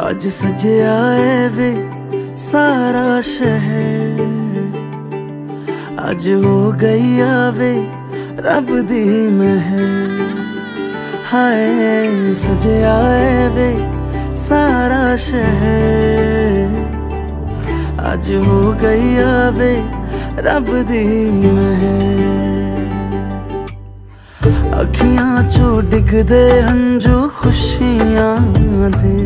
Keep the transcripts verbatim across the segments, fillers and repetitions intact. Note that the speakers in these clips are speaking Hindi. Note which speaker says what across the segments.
Speaker 1: आज सजया है वे सारा शहर, आज हो गई आवे रब दी महर। हाय सजया है वे सारा शहर, आज हो गई आवे रब दी महर। अखियां चो डिगदे हंजू खुशियां दे,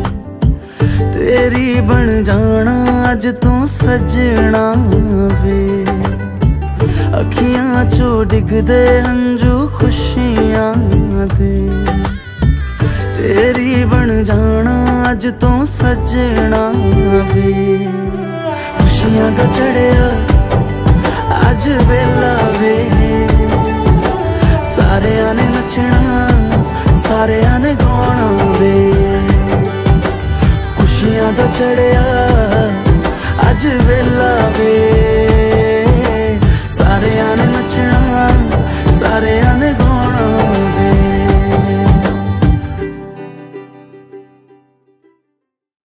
Speaker 1: तेरी बन जाना अज तू सजना वे। अखियां चो डिगदे हंजू खुशियां दे, तेरी बन जाना अज तू सजना वे। खुशियां दा चढ़िया अज वेला वे, सारेयां ने नचना सारेयां ने गाना वे। खुशियां दा चढ़िया अज वेला वे,